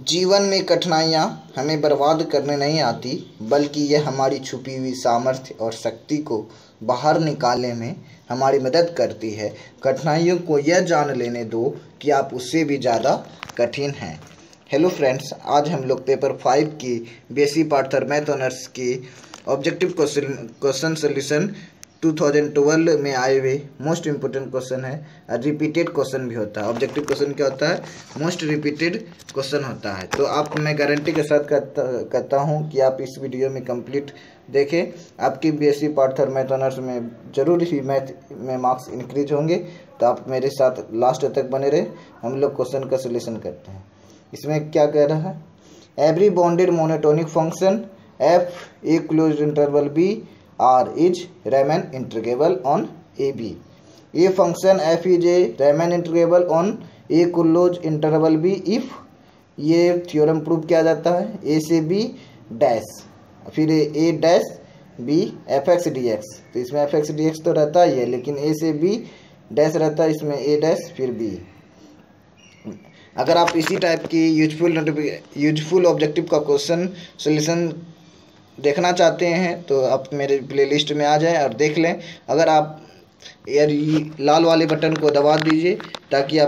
जीवन में कठिनाइयाँ हमें बर्बाद करने नहीं आती, बल्कि यह हमारी छुपी हुई सामर्थ्य और शक्ति को बाहर निकालने में हमारी मदद करती है। कठिनाइयों को यह जान लेने दो कि आप उससे भी ज़्यादा कठिन हैं। हेलो फ्रेंड्स, आज हम लोग पेपर 5 की BSc part third math honours की ऑब्जेक्टिव क्वेश्चन सोल्यूशन 2012 में आए हुए मोस्ट इम्पोर्टेंट क्वेश्चन है। रिपीटेड क्वेश्चन भी होता है। ऑब्जेक्टिव क्वेश्चन क्या होता है? मोस्ट रिपीटेड क्वेश्चन होता है। तो आप मैं गारंटी के साथ कहता हूँ कि आप इस वीडियो में कंप्लीट देखें। आपकी BSc part third math honours में जरूर ही मैथ में मार्क्स इंक्रीज होंगे। तो आप मेरे साथ लास्ट तक बने रहे। हम लोग क्वेश्चन का सोल्यूशन करते हैं। इसमें क्या कह रहा है? Every bounded monotonic function f a closed interval b R is Riemann integrable on AB. A function f is a Riemann integrable on a closed interval B if ये थ्योरम प्रूव किया जाता है a से b dash फिर a dash b fx dx। तो इसमें fx dx तो रहता ही है, लेकिन a से b डैश रहता है, इसमें a डैश फिर b। अगर आप इसी टाइप की यूजफुल ऑब्जेक्टिव का क्वेश्चन सोल्यूशन देखना चाहते हैं तो आप मेरे प्लेलिस्ट में आ जाएं और देख लें। अगर आप यार लाल वाले बटन को दबा दीजिए ताकि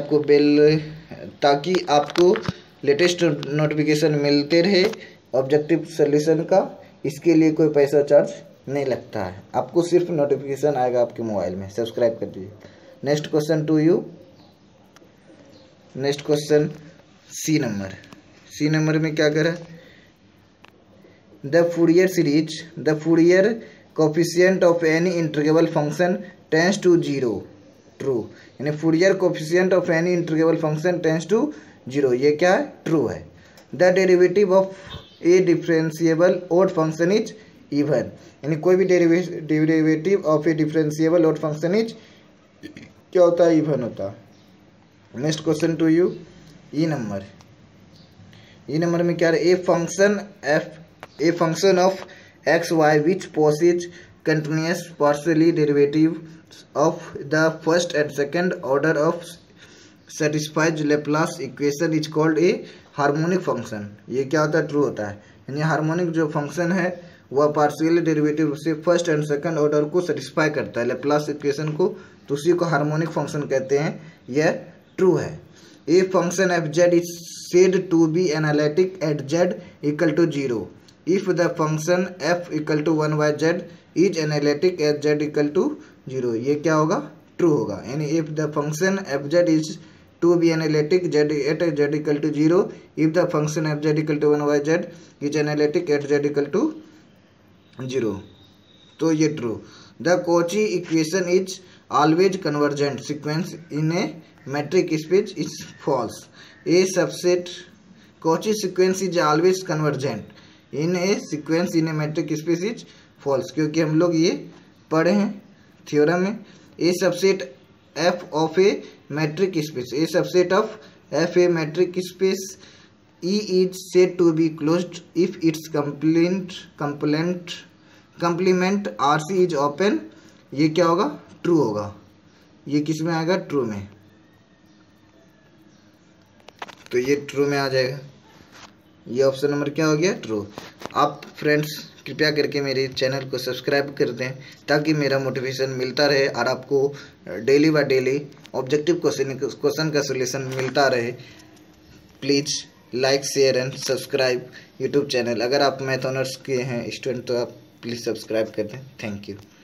आपको लेटेस्ट नोटिफिकेशन मिलते रहे ऑब्जेक्टिव सोल्यूशन का। इसके लिए कोई पैसा चार्ज नहीं लगता है, आपको सिर्फ नोटिफिकेशन आएगा आपके मोबाइल में। सब्सक्राइब कर दीजिए। Next question to you. Next question C number में क्या करें? The Fourier coefficient of any integrable function tends to 0. True. यानी Fourier coefficient of any integrable function tends to 0. ये क्या है? True है। The derivative of a differentiable odd function is even. यानी कोई भी derivative of a differentiable odd function is क्या होता है? Even होता है। Next question to you. E number में क्या है? A function of x y which possesses continuous partially derivatives of the first and second order of satisfies Laplace equation is called a harmonic function. ये क्या होता है? True होता है। यानी हार्मोनिक जो फंक्शन है वह पार्शियल डेरिवेटिव से फर्स्ट एंड सेकंड ऑर्डर को सेटिस्फाई करता है, लेप्लास इक्वेशन को, तो उसी को हार्मोनिक फंक्शन कहते हैं। यह ट्रू है। A function f z is said to be analytic at z equal to 0 if the function f equal to 1/z is analytic at z equal to 0. ये क्या होगा? ट्रू होगा। यानी if the function fz is to be analytic at z equal to 0 if the function fz equal to 1/z is analytic at z equal to 0, तो ये true. The Cauchy equation is always convergent sequence in a metric space is false. A subset Cauchy sequence is always convergent in a sequence in a metric space is false, क्योंकि हम लोग ये पढ़े हैं theorem में। A subset F of a metric space, a subset of F a metric space E is said to be closed if its complement R C is open. ये क्या होगा? ट्रू होगा। ये किस में आएगा? ट्रू में। तो ये ट्रू में आ जाएगा। ये ऑप्शन नंबर क्या हो गया? ट्रू। आप फ्रेंड्स कृपया करके मेरे चैनल को सब्सक्राइब कर दें ताकि मेरा मोटिवेशन मिलता रहे और आपको daily by daily objective question का सोल्यूशन मिलता रहे। Please like share and subscribe YouTube channel. अगर आप मैथ ऑनर्स के हैं स्टूडेंट तो आप प्लीज़ सब्सक्राइब कर दें। Thank you.